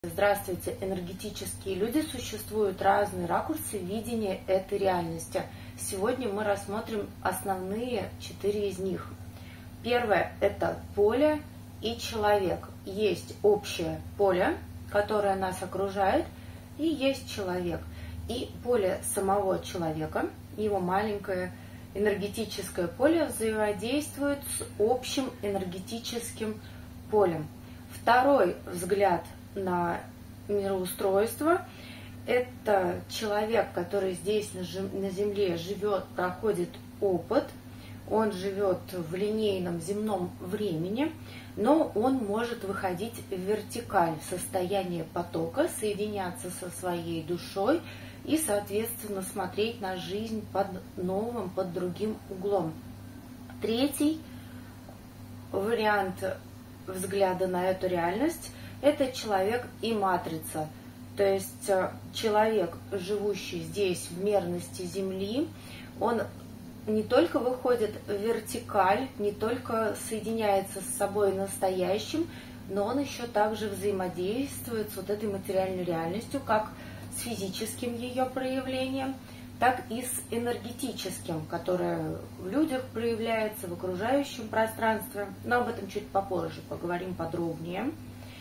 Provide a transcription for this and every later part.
Здравствуйте, энергетические люди. Существуют разные ракурсы видения этой реальности. Сегодня мы рассмотрим основные 4 из них. Первое – это поле и человек. Есть общее поле, которое нас окружает, и есть человек. И поле самого человека, его маленькое энергетическое поле взаимодействует с общим энергетическим полем. Второй взгляд на мироустройство – это человек, который здесь на Земле живет, проходит опыт, он живет в линейном земном времени, но он может выходить в вертикаль, в состояние потока, соединяться со своей душой и, соответственно, смотреть на жизнь под новым, под другим углом. Третий вариант взгляда на эту реальность – это человек и матрица, то есть человек, живущий здесь в мерности Земли, он не только выходит в вертикаль, не только соединяется с собой настоящим, но он еще также взаимодействует с вот этой материальной реальностью, как с физическим ее проявлением, так и с энергетическим, которое в людях проявляется, в окружающем пространстве. Но об этом чуть попозже поговорим подробнее.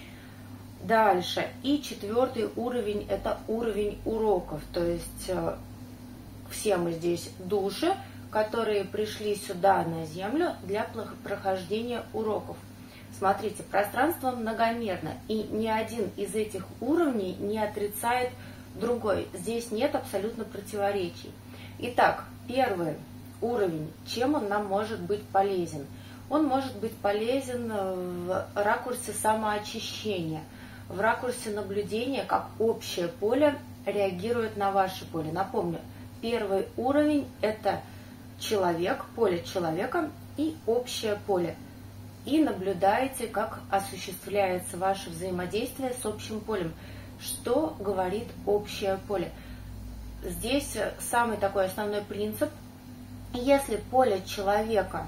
Дальше. И 4-й уровень – это уровень уроков. То есть все мы здесь души, которые пришли сюда на Землю для прохождения уроков. Смотрите, пространство многомерно, и ни один из этих уровней не отрицает другой. Здесь нет абсолютно противоречий. Итак, первый уровень, чем он нам может быть полезен? Он может быть полезен в ракурсе самоочищения, в ракурсе наблюдения, как общее поле реагирует на ваше поле. Напомню, первый уровень – это человек, поле человека и общее поле. И наблюдаете, как осуществляется ваше взаимодействие с общим полем. Что говорит общее поле? Здесь самый такой основной принцип. Если поле человека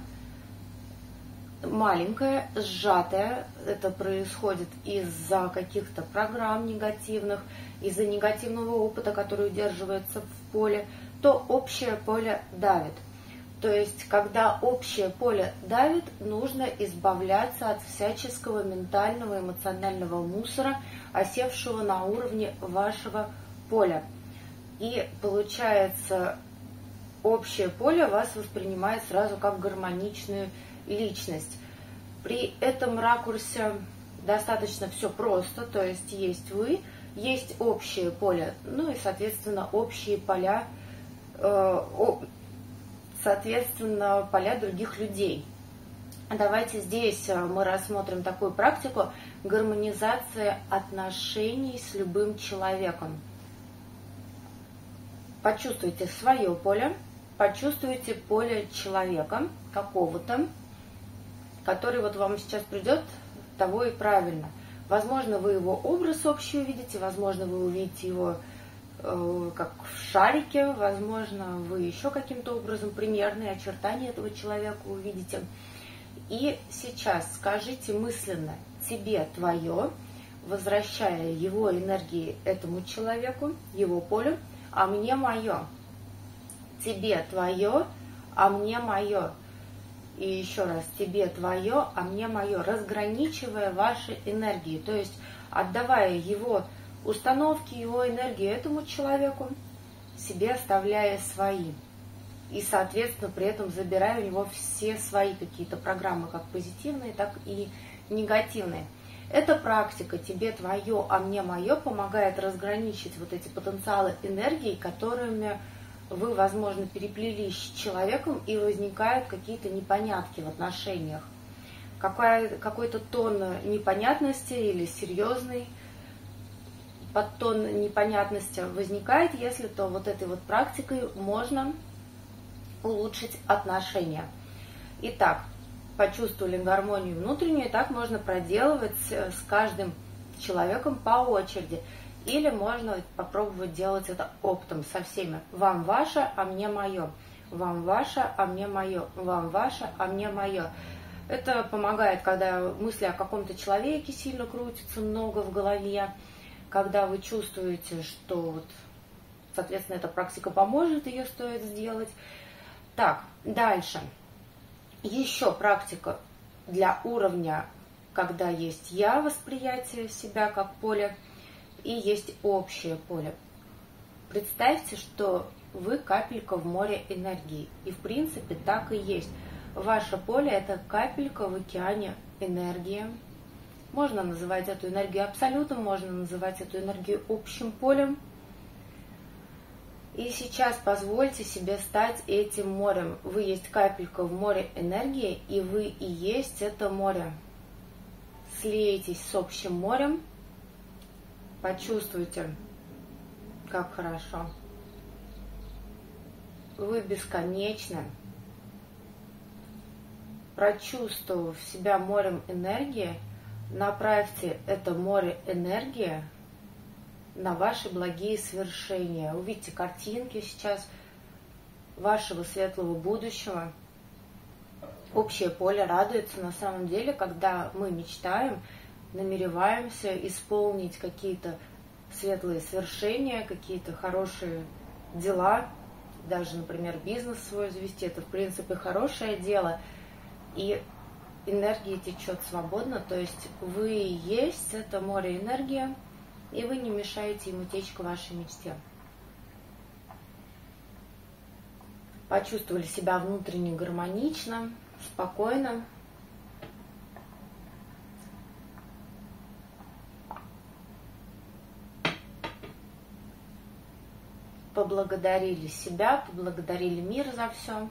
маленькое, сжатое, это происходит из-за каких-то программ негативных, из-за негативного опыта, который удерживается в поле, то общее поле давит. То есть, когда общее поле давит, нужно избавляться от всяческого ментального, эмоционального мусора, осевшего на уровне вашего поля. И получается, общее поле вас воспринимает сразу как гармоничную личность. При этом ракурсе достаточно все просто, то есть вы, есть общее поле, ну и, соответственно, общие поля, соответственно, поля других людей. Давайте здесь мы рассмотрим такую практику гармонизации отношений с любым человеком. Почувствуйте свое поле, почувствуйте поле человека какого-то, который вот вам сейчас придет, того и правильно. Возможно, вы его образ общий увидите, возможно, вы увидите его как в шарике, возможно, вы еще каким-то образом примерные очертания этого человека увидите. И сейчас скажите мысленно «тебе твое», возвращая его энергии этому человеку, его полю, а мне мое. Тебе твое, а мне мое. И еще раз, тебе твое, а мне мое, разграничивая ваши энергии, то есть отдавая его установки, его энергию этому человеку, себе оставляя свои. И, соответственно, при этом забирая у него все свои какие-то программы, как позитивные, так и негативные. Эта практика «тебе твое, а мне мое» помогает разграничить вот эти потенциалы энергии, которыми вы, возможно, переплелись с человеком, и возникают какие-то непонятки в отношениях. Какой-то тон непонятности или серьезный подтон непонятности возникает, если то вот этой вот практикой можно улучшить отношения. Итак, почувствовали гармонию внутреннюю, и так можно проделывать с каждым человеком по очереди. Или можно попробовать делать это оптом со всеми. Вам ваше, а мне мое. Вам ваше, а мне мое. Вам ваше, а мне мое. Это помогает, когда мысли о каком-то человеке сильно крутятся, много в голове. когда вы чувствуете, что вот, соответственно, эта практика поможет, ее стоит сделать. Так, дальше. Еще практика для уровня, когда есть я, восприятие себя как поле, и есть общее поле. Представьте, что вы капелька в море энергии. И в принципе так и есть. Ваше поле – это капелька в океане энергии. Можно называть эту энергию абсолютом, можно называть эту энергию общим полем. И сейчас позвольте себе стать этим морем. Вы есть капелька в море энергии, и вы и есть это море. Слейтесь с общим морем, почувствуйте, как хорошо. Вы бесконечны. Прочувствовав себя морем энергии, направьте это море энергии на ваши благие свершения. Увидите картинки сейчас вашего светлого будущего. Общее поле радуется на самом деле, когда мы мечтаем, намереваемся исполнить какие-то светлые свершения, какие-то хорошие дела, даже, например, бизнес свой завести. Это, в принципе, хорошее дело. И энергия течет свободно, то есть вы есть это море энергии, и вы не мешаете ему течь к вашей мечте. Почувствовали себя внутренне гармонично, спокойно. Поблагодарили себя, поблагодарили мир за все.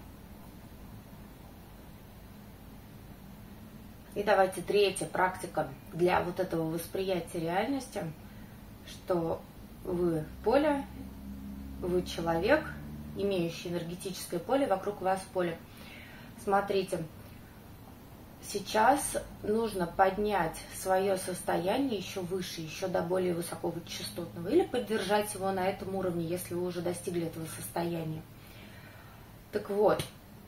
И давайте третья практика для вот этого восприятия реальности, что вы поле, вы человек, имеющий энергетическое поле, вокруг вас поле. Смотрите, сейчас нужно поднять свое состояние еще выше, еще до более высокого частотного, или поддержать его на этом уровне, если вы уже достигли этого состояния. Так вот,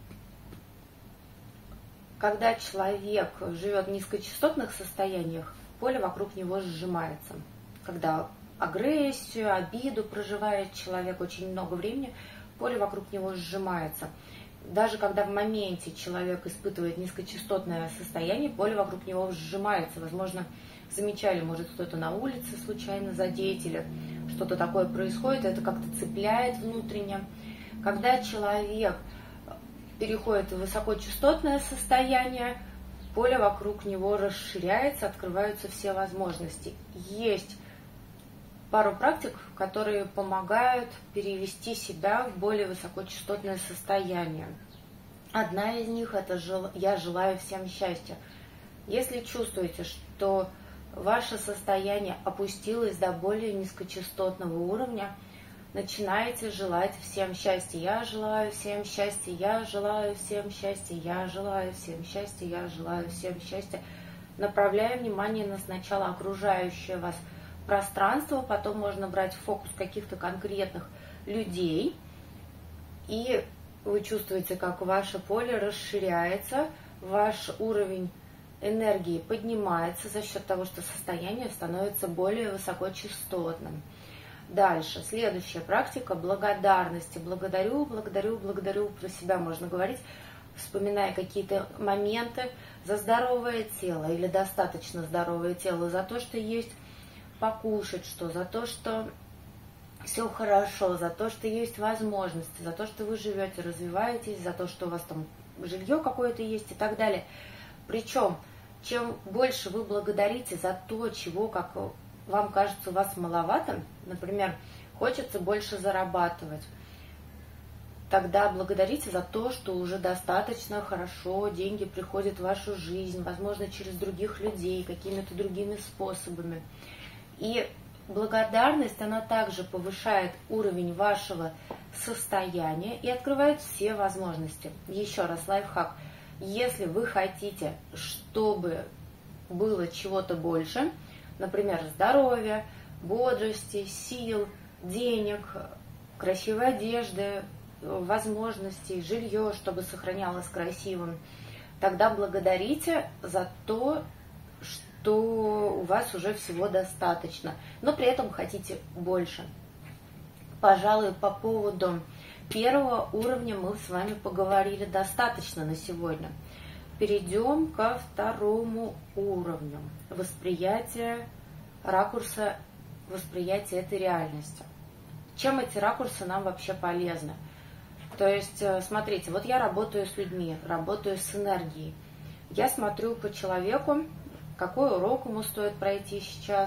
когда человек живет в низкочастотных состояниях, поле вокруг него сжимается. Когда агрессию, обиду проживает человек очень много времени, поле вокруг него сжимается. Даже когда в моменте человек испытывает низкочастотное состояние, поле вокруг него сжимается. Возможно, замечали, может кто-то на улице случайно задеть, или что-то такое происходит, это как-то цепляет внутренне. Когда человек переходит в высокочастотное состояние, поле вокруг него расширяется, открываются все возможности. Есть пару практик, которые помогают перевести себя в более высокочастотное состояние. Одна из них – это «Я желаю всем счастья». Если чувствуете, что ваше состояние опустилось до более низкочастотного уровня, начинаете желать всем счастья. Я желаю всем счастья, я желаю всем счастья, я желаю всем счастья, я желаю всем счастья. Направляя внимание на сначала окружающее вас пространство, потом можно брать в фокус каких-то конкретных людей, и вы чувствуете, как ваше поле расширяется, ваш уровень энергии поднимается за счет того, что состояние становится более высокочастотным. Дальше, следующая практика благодарности. Благодарю, благодарю, благодарю. Про себя можно говорить, вспоминая какие-то моменты за здоровое тело или достаточно здоровое тело, за то, что есть покушать что, за то, что все хорошо, за то, что есть возможности, за то, что вы живете, развиваетесь, за то, что у вас там жилье какое-то есть и так далее. Причем, чем больше вы благодарите за то, чего, как вам кажется, у вас маловато, например, хочется больше зарабатывать, тогда благодарите за то, что уже достаточно хорошо, деньги приходят в вашу жизнь, возможно, через других людей, какими-то другими способами. И благодарность, она также повышает уровень вашего состояния и открывает все возможности. Еще раз, лайфхак. Если вы хотите, чтобы было чего-то больше, например, здоровья, бодрости, сил, денег, красивой одежды, возможностей, жилье, чтобы сохранялось красивым, тогда благодарите за то, то у вас уже всего достаточно, но при этом хотите больше. Пожалуй, по поводу первого уровня мы с вами поговорили достаточно на сегодня. Перейдем ко второму уровню. Восприятие ракурса, восприятие этой реальности. Чем эти ракурсы нам вообще полезны? То есть, смотрите, вот я работаю с людьми, работаю с энергией. Я смотрю по человеку, какой урок ему стоит пройти сейчас,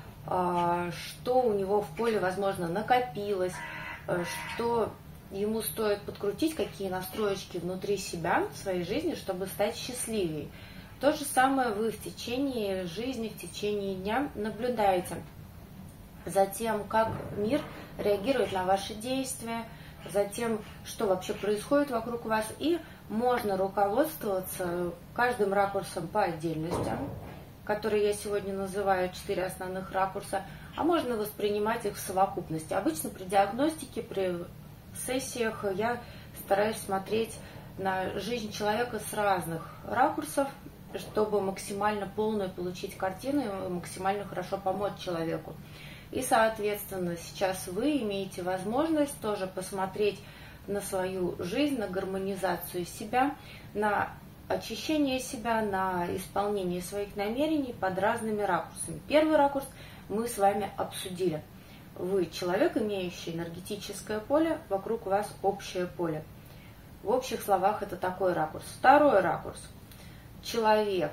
что у него в поле, возможно, накопилось, что ему стоит подкрутить, какие настроечки внутри себя, в своей жизни, чтобы стать счастливее. То же самое вы в течение жизни, в течение дня наблюдаете за тем, как мир реагирует на ваши действия, за тем, что вообще происходит вокруг вас, и можно руководствоваться каждым ракурсом по отдельности, которые я сегодня называю 4 основных ракурса, а можно воспринимать их в совокупности. Обычно при диагностике, при сессиях я стараюсь смотреть на жизнь человека с разных ракурсов, чтобы максимально полную получить картину и максимально хорошо помочь человеку. И, соответственно, сейчас вы имеете возможность тоже посмотреть на свою жизнь, на гармонизацию себя, на очищение себя, на исполнение своих намерений под разными ракурсами. Первый ракурс мы с вами обсудили. Вы человек, имеющий энергетическое поле, вокруг вас общее поле. В общих словах это такой ракурс. Второй ракурс. Человек,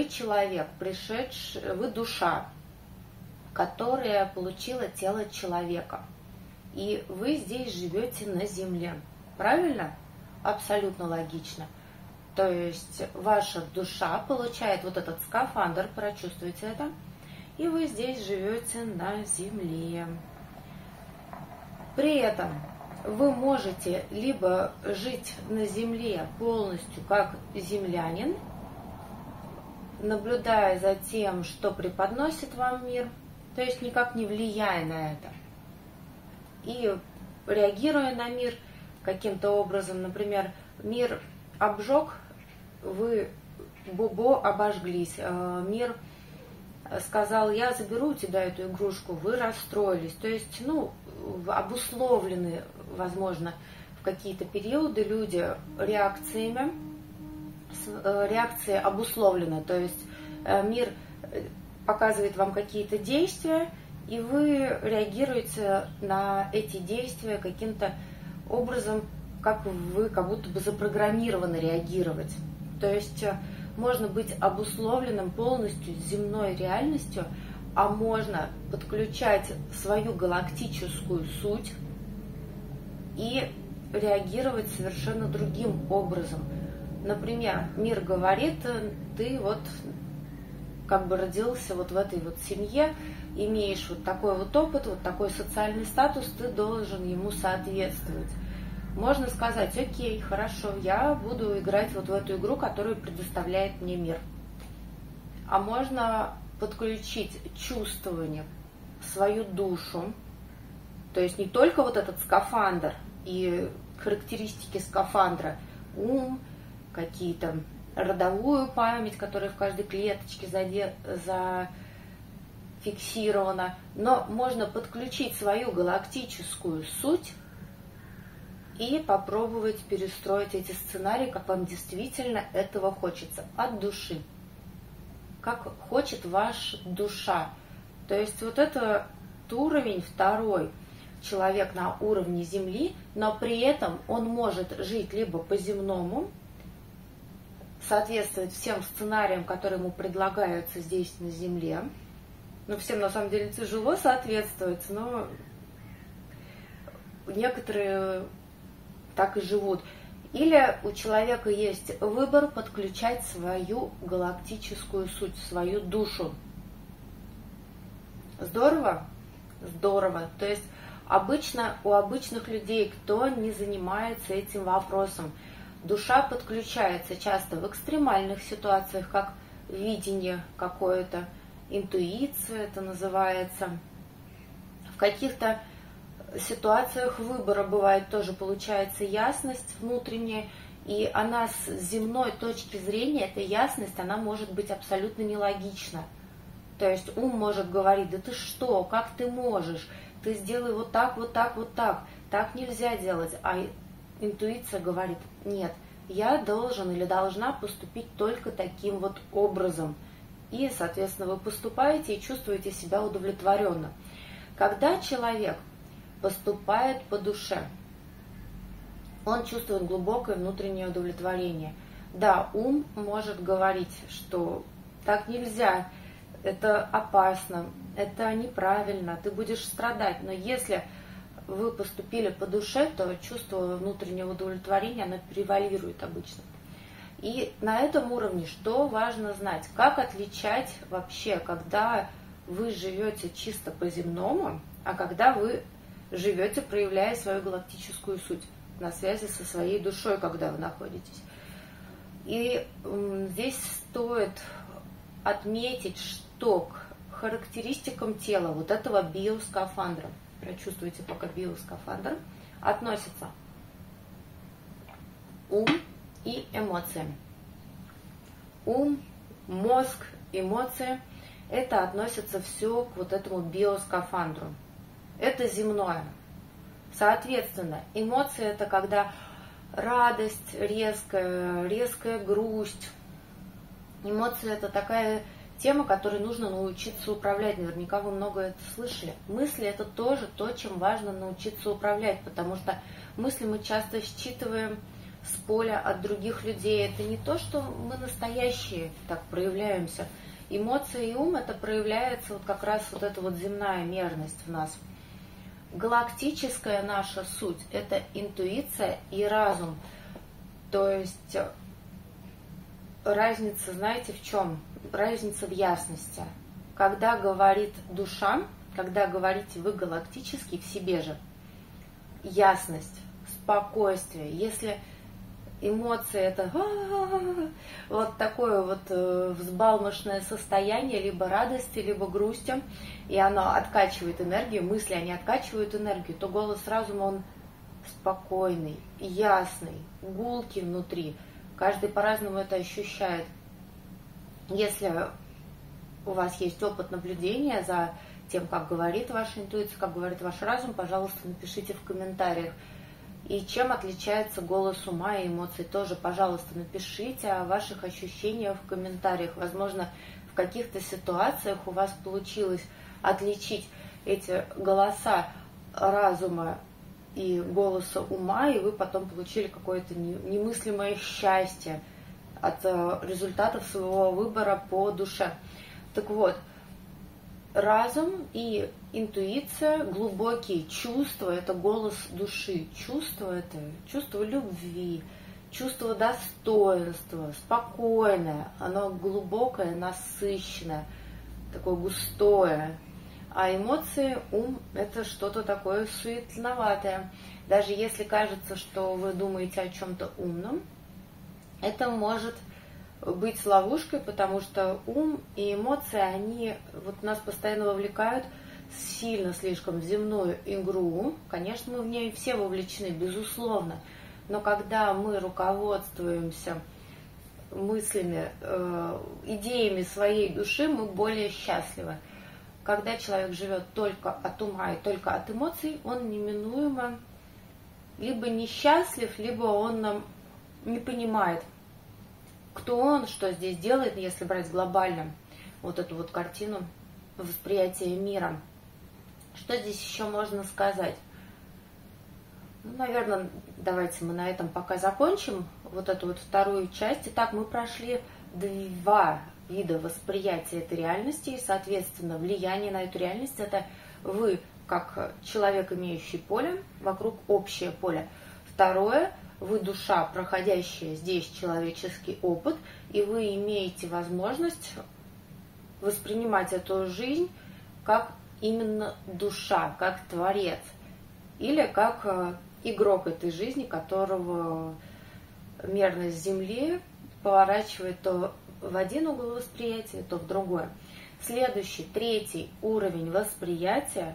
пришедший, вы душа, которая получила тело человека. И вы здесь живете на Земле. Правильно? Абсолютно логично. То есть ваша душа получает вот этот скафандр, прочувствуйте это, и вы здесь живете на Земле. При этом вы можете либо жить на Земле полностью как землянин, наблюдая за тем, что преподносит вам мир, то есть никак не влияя на это, и реагируя на мир каким-то образом. Например, мир обжег, вы бобо обожглись, мир сказал: я заберу у тебя эту игрушку, вы расстроились. То есть, обусловлены, возможно, в какие-то периоды люди реакциями, реакции обусловлены, то есть мир показывает вам какие-то действия, и вы реагируете на эти действия каким-то образом, как будто бы запрограммированы реагировать. То есть можно быть обусловленным полностью земной реальностью, а можно подключать свою галактическую суть и реагировать совершенно другим образом. Например, мир говорит: ты вот как бы родился вот в этой вот семье, имеешь вот такой вот опыт, вот такой социальный статус, ты должен ему соответствовать. Можно сказать: окей, хорошо, я буду играть вот в эту игру, которую предоставляет мне мир. А можно подключить чувствование, свою душу, то есть не только вот этот скафандр и характеристики скафандра, ум, какие-то родовую память, которая в каждой клеточке зафиксирована, но можно подключить свою галактическую суть и попробовать перестроить эти сценарии, как вам действительно этого хочется, от души, как хочет ваша душа. То есть вот этот уровень второй, человек на уровне Земли, но при этом он может жить либо по-земному, соответствовать всем сценариям, которые ему предлагаются здесь на Земле. Всем на самом деле тяжело соответствовать, но некоторые так и живут. Или у человека есть выбор подключать свою галактическую суть, свою душу. Здорово? Здорово. То есть обычно у обычных людей, кто не занимается этим вопросом, душа подключается часто в экстремальных ситуациях, как видение какое-то, интуиция это называется. В каких-то ситуациях выбора бывает тоже получается ясность внутренняя, и она с земной точки зрения, эта ясность, она может быть абсолютно нелогична. То есть ум может говорить: да ты что, как ты можешь, ты сделай вот так, вот так, вот так нельзя делать. А интуиция говорит: нет, я должен или должна поступить только таким вот образом. И, соответственно, вы поступаете и чувствуете себя удовлетворенно. Когда человек поступает по душе, он чувствует глубокое внутреннее удовлетворение. Да, ум может говорить, что так нельзя, это опасно, это неправильно, ты будешь страдать. Но если вы поступили по душе, то чувство внутреннего удовлетворения, оно превалирует обычно. И на этом уровне что важно знать? Как отличать вообще, когда вы живете чисто по-земному, а когда вы живете, проявляя свою галактическую суть, на связи со своей душой, когда вы находитесь. И здесь стоит отметить, что к характеристикам тела вот этого биоскафандра, прочувствуйте пока биоскафандр, относятся ум и эмоции. Ум, мозг, эмоции – это относится все к вот этому биоскафандру. Это земное. Соответственно, эмоции – это когда радость резкая грусть. Эмоции – это такая тема, которой нужно научиться управлять. Наверняка вы много это слышали. Мысли – это тоже то, чем важно научиться управлять, потому что мысли мы часто считываем с поля от других людей. Это не то, что мы настоящие так проявляемся. Эмоции и ум – это проявляется вот как раз вот эта вот земная мерность в нас. Галактическая наша суть – это интуиция и разум. То есть разница, знаете, в чем? Разница в ясности. Когда говорит душа, когда говорите вы галактически в себе же, ясность, спокойствие. Если эмоции – это вот такое вот взбалмошное состояние, либо радости, либо грусти, и оно откачивает энергию, мысли, они откачивают энергию, то голос разума, он спокойный, ясный, гулкий внутри. Каждый по-разному это ощущает. Если у вас есть опыт наблюдения за тем, как говорит ваша интуиция, как говорит ваш разум, пожалуйста, напишите в комментариях. И чем отличается голос ума и эмоций, тоже, пожалуйста, напишите о ваших ощущениях в комментариях. Возможно, в каких-то ситуациях у вас получилось отличить эти голоса разума и голоса ума, и вы потом получили какое-то немыслимое счастье от результатов своего выбора по душе. Так вот, разум и интуиция, глубокие чувства – это голос души. Чувство – это чувство любви, чувство достоинства, спокойное, оно глубокое, насыщенное, такое густое. А эмоции, ум – это что-то такое суетноватое. Даже если кажется, что вы думаете о чем-то умном, это может быть ловушкой, потому что ум и эмоции, они вот нас постоянно вовлекают сильно слишком в земную игру. Конечно, мы в ней все вовлечены, безусловно, но когда мы руководствуемся мыслями, идеями своей души, мы более счастливы. Когда человек живет только от ума и только от эмоций, он неминуемо либо несчастлив, либо он не понимает, кто он, что здесь делает, если брать глобально вот эту вот картину восприятия мира. Что здесь еще можно сказать? Ну, наверное, давайте мы на этом пока закончим вот эту вот вторую часть. Итак, мы прошли два вида восприятия этой реальности, и, соответственно, влияние на эту реальность – это вы, как человек, имеющий поле, вокруг общее поле. Второе – вы душа, проходящая здесь человеческий опыт, и вы имеете возможность воспринимать эту жизнь как именно душа, как творец, или как игрок этой жизни, которого мерность Земли поворачивает то в один угол восприятия, то в другой. Следующий, третий уровень восприятия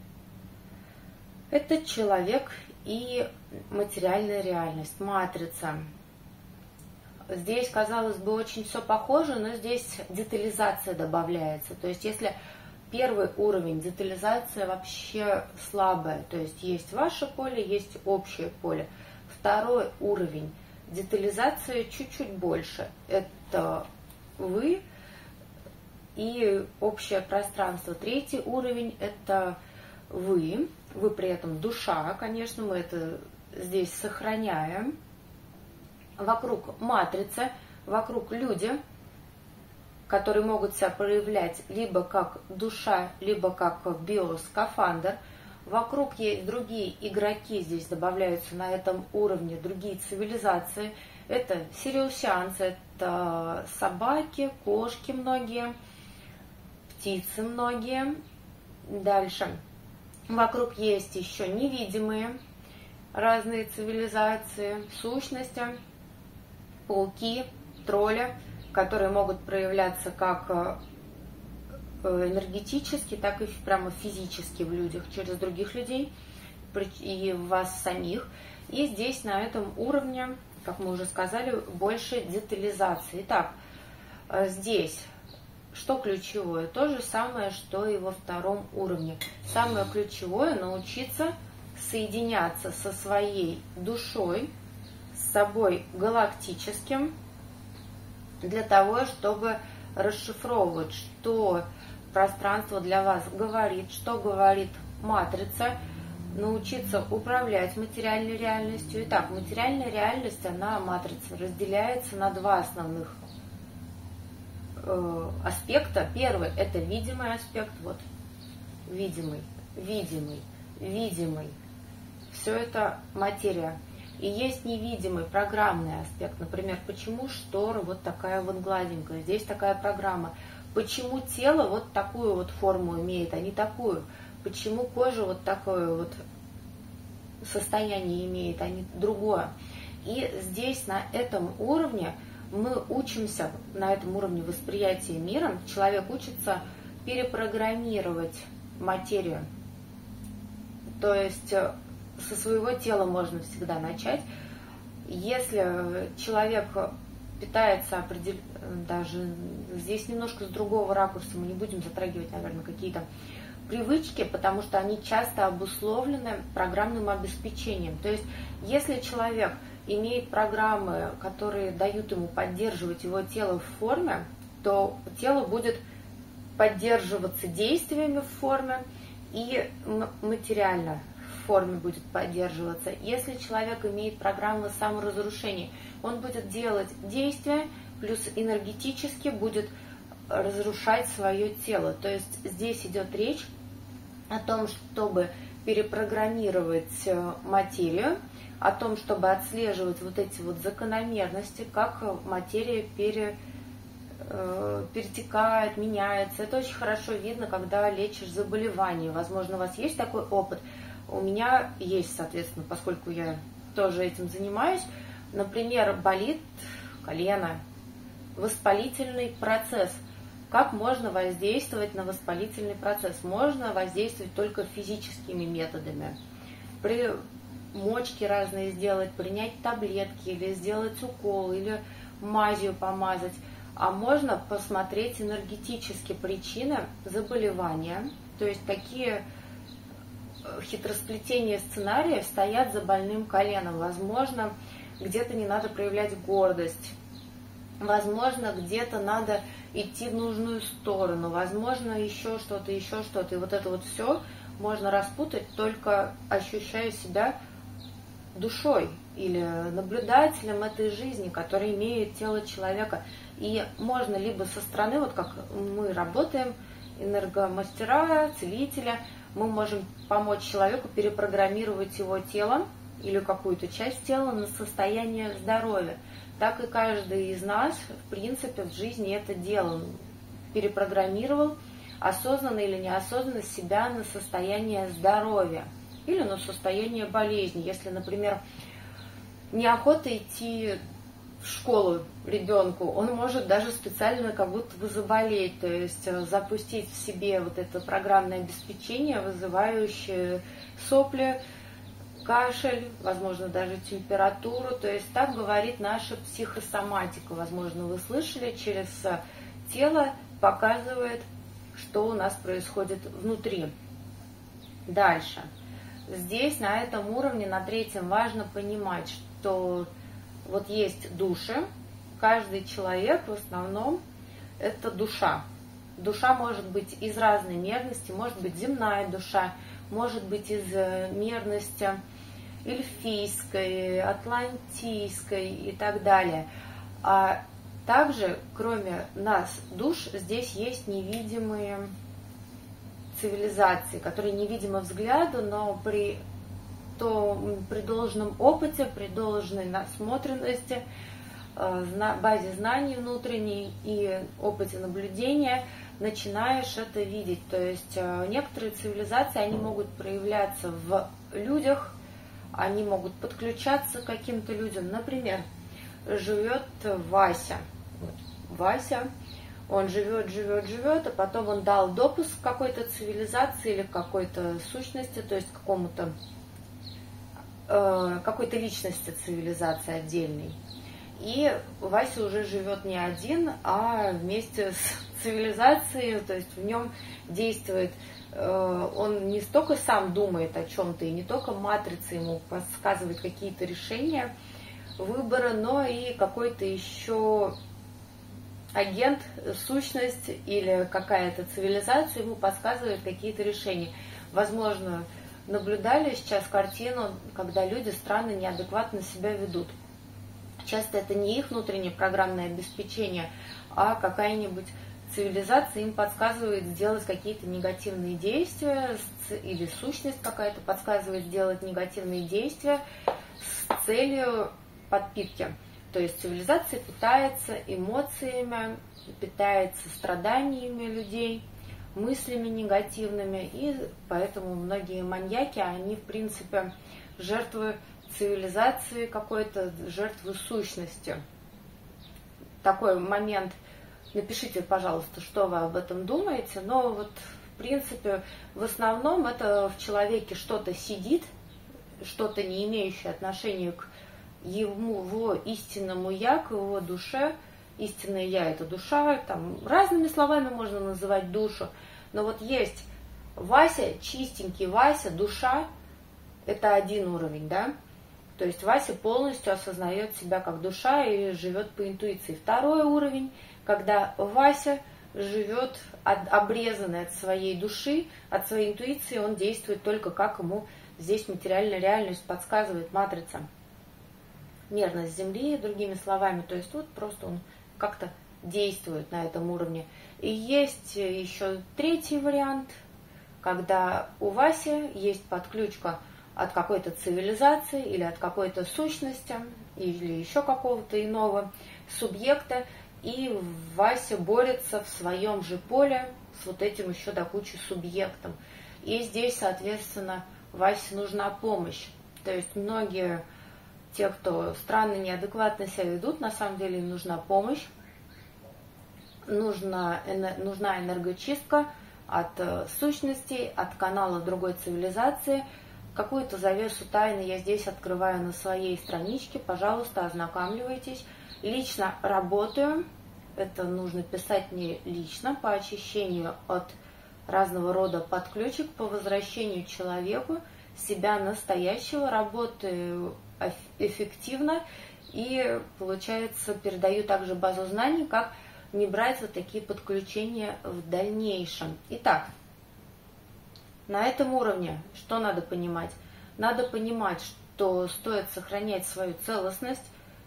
– это человек и материальная реальность, матрица. здесь, казалось бы, очень все похоже, но здесь детализация добавляется. То есть если первый уровень детализация вообще слабая, то есть ваше поле, есть общее поле. Второй уровень детализация чуть-чуть больше. Это вы и общее пространство. Третий уровень это вы при этом душа, конечно, мы это здесь сохраняем. Вокруг матрица, вокруг люди, которые могут себя проявлять либо как душа, либо как биоскафандр. Вокруг есть другие игроки, здесь добавляются на этом уровне другие цивилизации. Это сириусианцы, это собаки, кошки многие, птицы многие. Дальше. Вокруг есть еще невидимые разные цивилизации, сущности, пауки, тролли, которые могут проявляться как энергетически, так и прямо физически в людях, через других людей и в вас самих. И здесь на этом уровне, как мы уже сказали, больше детализации. Итак, здесь что ключевое? То же самое, что и во втором уровне. Самое ключевое – научиться соединяться со своей душой, с собой галактическим, для того, чтобы расшифровывать, что пространство для вас говорит, что говорит матрица, научиться управлять материальной реальностью. Итак, материальная реальность, она, матрица, разделяется на два основных аспекта. Первый – это видимый аспект, вот, видимый. Все это материя. И есть невидимый программный аспект. Например, почему штора вот такая вот гладенькая, здесь такая программа. Почему тело вот такую вот форму имеет, а не такую. Почему кожа вот такое вот состояние имеет, а не другое. И здесь на этом уровне мы учимся, на этом уровне восприятия мира, человек учится перепрограммировать материю. То есть со своего тела можно всегда начать. Если человек питается даже здесь немножко с другого ракурса, мы не будем затрагивать, наверное, какие-то привычки, потому что они часто обусловлены программным обеспечением. То есть если человек имеет программы, которые дают ему поддерживать его тело в форме, то тело будет поддерживаться действиями в форме и материально в форме будет поддерживаться. Если человек имеет программы саморазрушения, он будет делать действия, плюс энергетически будет разрушать свое тело. То есть здесь идет речь о том, чтобы перепрограммировать материю, о том, чтобы отслеживать вот эти вот закономерности, как материя перетекает, меняется. Это очень хорошо видно, когда лечишь заболевание. Возможно, у вас есть такой опыт. У меня есть, соответственно, поскольку я тоже этим занимаюсь. Например, болит колено, воспалительный процесс. Как можно воздействовать на воспалительный процесс? Можно воздействовать только физическими методами. Мочки разные сделать, принять таблетки, или сделать укол, или мазью помазать. А можно посмотреть энергетически причины заболевания. То есть такие хитросплетения сценариев стоят за больным коленом. Возможно, где-то не надо проявлять гордость. Возможно, где-то надо идти в нужную сторону. Возможно, еще что-то. И вот это вот все можно распутать, только ощущая себя душой или наблюдателем этой жизни, которая имеет тело человека. И можно либо со стороны, вот как мы работаем, энергомастера, целителя, мы можем помочь человеку перепрограммировать его тело или какую-то часть тела на состояние здоровья. Так и каждый из нас, в принципе, в жизни это делал. Перепрограммировал осознанно или неосознанно себя на состояние здоровья или на состояние болезни. Если, например, неохота идти в школу ребенку, он может даже специально как будто бы заболеть, то есть запустить в себе вот это программное обеспечение, вызывающее сопли, кашель, возможно, даже температуру. То есть так говорит наша психосоматика. Возможно, вы слышали, через тело показывает, что у нас происходит внутри. Дальше. Здесь, на этом уровне, на третьем, важно понимать, что вот есть души. Каждый человек в основном это душа. Душа может быть из разной мерности, может быть земная душа, может быть из мерности эльфийской, атлантийской и так далее. А также, кроме нас, душ, здесь есть невидимые цивилизации, которые невидимы взгляду, но при должном опыте, при должной насмотренности, базе знаний внутренней и опыте наблюдения начинаешь это видеть. То есть некоторые цивилизации, они могут проявляться в людях, они могут подключаться к каким-то людям. Например, живет Вася. Вася, он живет, а потом он дал допуск к какой-то цивилизации или какой-то сущности, то есть какой-то личности цивилизации отдельной. И Вася уже живет не один, а вместе с цивилизацией, то есть в нем действует, он не столько сам думает о чем-то, и не только матрица ему подсказывает какие-то решения выбора, но и какой-то еще агент, сущность или какая-то цивилизация ему подсказывает какие-то решения. Возможно, наблюдали сейчас картину, когда люди странно, неадекватно себя ведут. Часто это не их внутреннее программное обеспечение, а какая-нибудь цивилизация им подсказывает сделать какие-то негативные действия, или сущность какая-то подсказывает сделать негативные действия с целью подпитки. То есть цивилизация питается эмоциями, питается страданиями людей, мыслями негативными, и поэтому многие маньяки, они в принципе жертвы цивилизации какой-то, жертвы сущности. Такой момент. Напишите, пожалуйста, что вы об этом думаете. Но вот в принципе в основном это в человеке что-то сидит, что-то не имеющее отношения к его истинному я, к его душе. Истинное я — это душа, там разными словами можно называть душу. Но вот есть Вася, чистенький Вася, душа — это один уровень, да? То есть Вася полностью осознает себя как душа и живет по интуиции. Второй уровень, когда Вася живет обрезанный от своей души, от своей интуиции, он действует только как ему здесь материальная реальность подсказывает матрица. Мерность Земли, другими словами. То есть вот просто он как-то действует на этом уровне. И есть еще третий вариант, когда у Васи есть подключка от какой-то цивилизации или от какой-то сущности или еще какого-то иного субъекта, и Вася борется в своем же поле с вот этим еще до кучи субъектом. И здесь, соответственно, Васе нужна помощь. То есть многие, те, кто странно, неадекватно себя ведут, на самом деле им нужна помощь, нужна энергочистка от сущностей, от канала другой цивилизации. Какую-то завесу тайны я здесь открываю на своей страничке. Пожалуйста, ознакомьтесь. Лично работаю. Это нужно писать мне лично по очищению от разного рода подключек, по возвращению человеку себя настоящего. Работаю эффективно и, получается, передаю также базу знаний, как не брать вот такие подключения в дальнейшем. Итак, на этом уровне что надо понимать? Надо понимать, что стоит сохранять свою целостность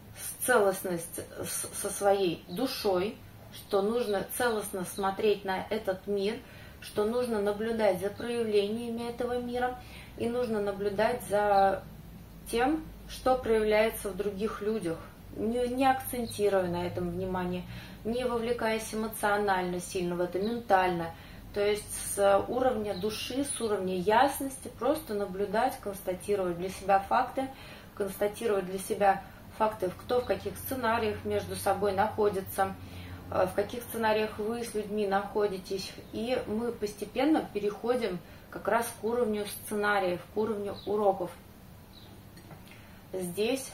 со своей душой, что нужно целостно смотреть на этот мир, что нужно наблюдать за проявлениями этого мира и нужно наблюдать за тем, что проявляется в других людях, не акцентируя на этом внимание, не вовлекаясь эмоционально сильно в это, ментально. То есть с уровня души, с уровня ясности просто наблюдать, констатировать для себя факты, кто в каких сценариях между собой находится, в каких сценариях вы с людьми находитесь. И мы постепенно переходим как раз к уровню сценариев, к уровню уроков. здесь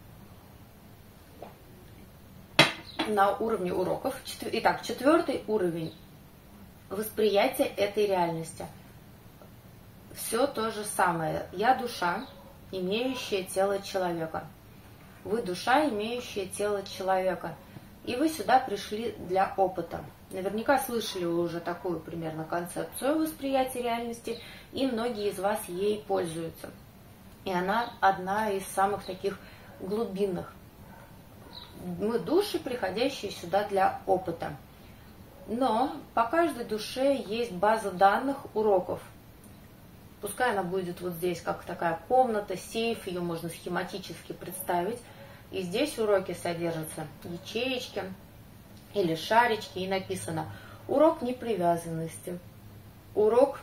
на уровне уроков. Итак, 4-й уровень восприятия этой реальности. Все то же самое. Я душа, имеющая тело человека. Вы душа, имеющая тело человека. И вы сюда пришли для опыта. Наверняка слышали вы уже такую примерно концепцию восприятия реальности, и многие из вас ей пользуются. И она одна из самых таких глубинных. Мы души, приходящие сюда для опыта. Но по каждой душе есть база данных уроков. Пускай она будет вот здесь, как такая комната, сейф, ее можно схематически представить. И здесь уроки содержатся ячеечки или шарички, и написано урок непривязанности, урок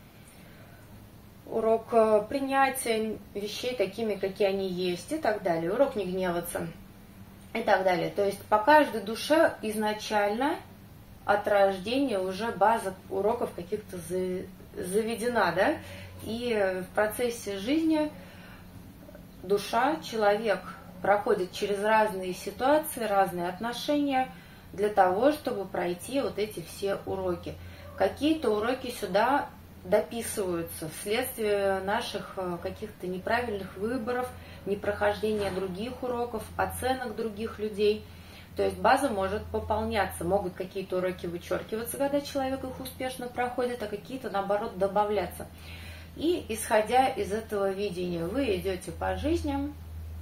принятия вещей такими, какие они есть, и так далее, урок не гневаться, и так далее. То есть по каждой душе изначально от рождения уже база уроков каких-то заведена, да, и в процессе жизни душа, человек проходит через разные ситуации, разные отношения для того, чтобы пройти вот эти все уроки. Какие-то уроки сюда дописываются вследствие наших каких-то неправильных выборов, непрохождения других уроков, оценок других людей. То есть база может пополняться, могут какие-то уроки вычеркиваться, когда человек их успешно проходит, а какие-то, наоборот, добавляться. И, исходя из этого видения, вы идете по жизни,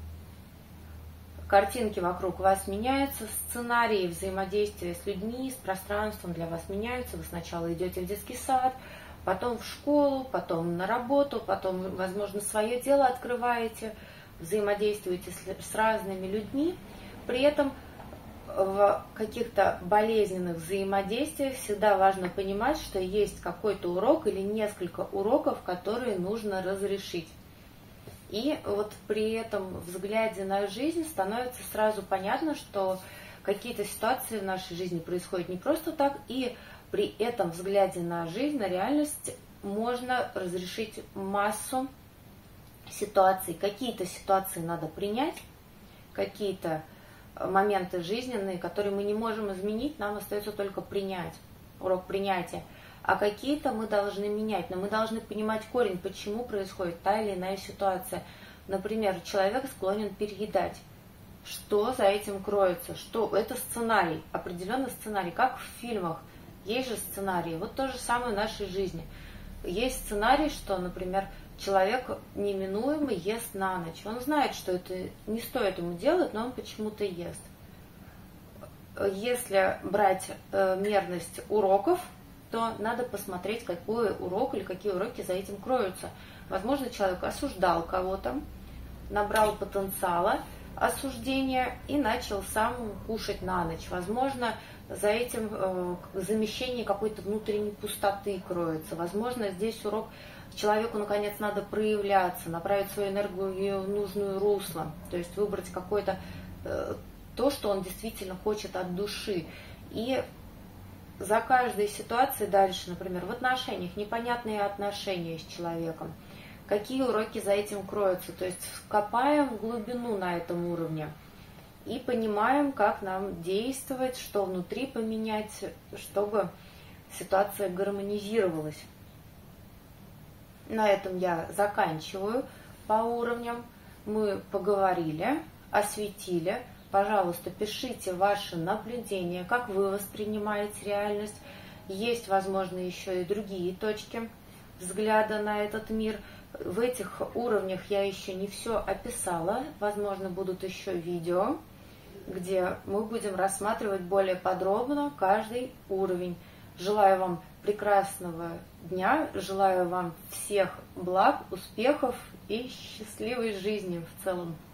картинки вокруг вас меняются, сценарии взаимодействия с людьми, с пространством для вас меняются. Вы сначала идете в детский сад, потом в школу, потом на работу, потом, возможно, свое дело открываете, взаимодействуете с разными людьми. При этом в каких-то болезненных взаимодействиях всегда важно понимать, что есть какой-то урок или несколько уроков, которые нужно разрешить. И вот при этом взгляде на жизнь становится сразу понятно, что какие-то ситуации в нашей жизни происходят не просто так, и при этом взгляде на жизнь, на реальность можно разрешить массу ситуаций. Какие-то ситуации надо принять, какие-то моменты жизненные, которые мы не можем изменить, нам остается только принять, урок принятия. А какие-то мы должны менять, но мы должны понимать корень, почему происходит та или иная ситуация. Например, человек склонен переедать. Что за этим кроется? Что это сценарий, определенный сценарий, как в фильмах. Есть же сценарий. Вот то же самое в нашей жизни. Есть сценарий, что, например, человек неминуемо ест на ночь. Он знает, что это не стоит ему делать, но он почему-то ест. Если брать мерность уроков, то надо посмотреть, какой урок или какие уроки за этим кроются. Возможно, человек осуждал кого-то, набрал потенциала осуждения и начал сам кушать на ночь. Возможно, за этим замещение какой-то внутренней пустоты кроется. Возможно, здесь урок человеку, наконец, надо проявляться, направить свою энергию в нужное русло, то есть выбрать какое-то то, что он действительно хочет от души. И за каждой ситуацией дальше, например, в отношениях, непонятные отношения с человеком, какие уроки за этим кроются, то есть копаем в глубину на этом уровне и понимаем, как нам действовать, что внутри поменять, чтобы ситуация гармонизировалась. На этом я заканчиваю по уровням. Мы поговорили, осветили. Пожалуйста, пишите ваши наблюдения, как вы воспринимаете реальность. Есть, возможно, еще и другие точки взгляда на этот мир. В этих уровнях я еще не все описала. Возможно, будут еще видео, где мы будем рассматривать более подробно каждый уровень. Желаю вам прекрасного дня, желаю вам всех благ, успехов и счастливой жизни в целом.